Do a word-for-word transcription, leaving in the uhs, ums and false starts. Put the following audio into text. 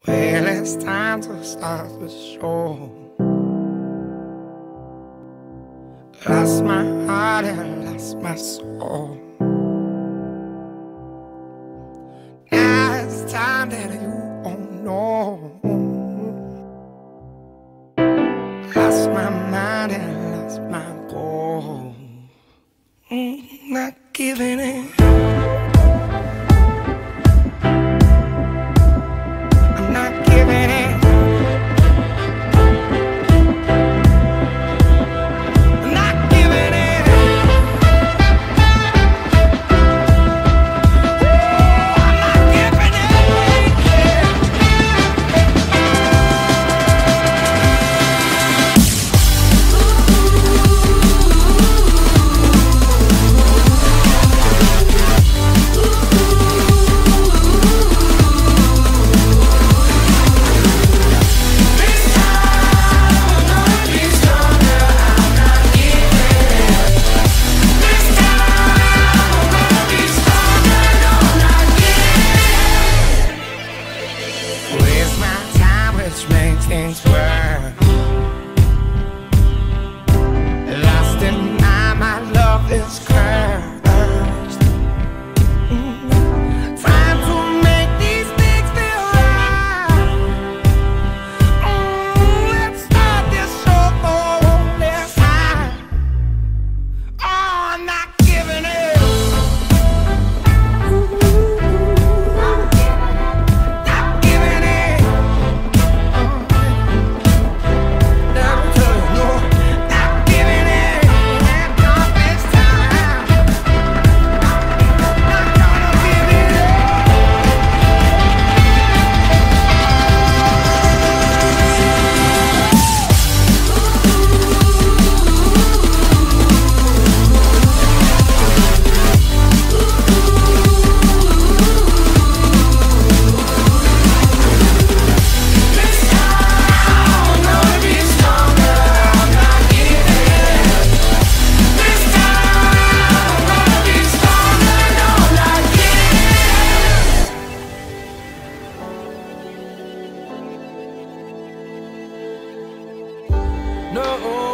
Well, it's time to start the show. Lost my heart and lost my soul. Now it's time that you won't know. Lost my mind and lost my goal. Mm, not giving in. I'm not giving in. I'm not giving in. I'm not giving in. Waste my time, which makes things worse. Lost in my, my love is cursed. Mm. Trying to make these things feel right. Mm, let's start this show this time. Oh, I'm not giving it. No.